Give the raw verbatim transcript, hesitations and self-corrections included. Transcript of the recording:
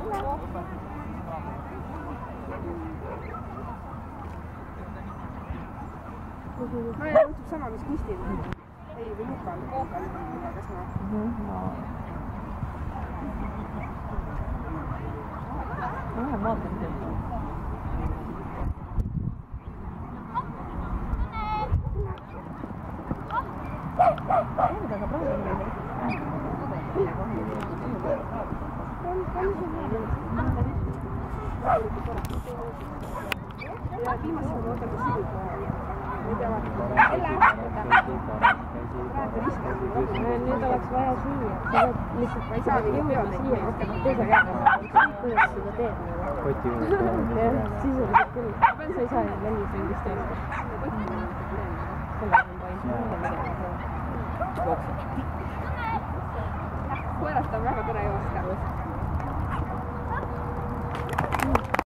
Ma ei juhtub sama, mis Kustil. Ei, või Lukal. Kookal. Kas ma? Ma lähen vaatan teile. Aga praegu on ja viimast on oodata sidu kohe. Nüüd oleks vaja süüa. Sa pead lihtsalt ma ei saa jõudma siia, hakkad teise käega. Kuidas seda teed? Sisuliselt küll. Sa ei saa välisringist teha. Selle on vaid midagi. koerast on väga tore joosta.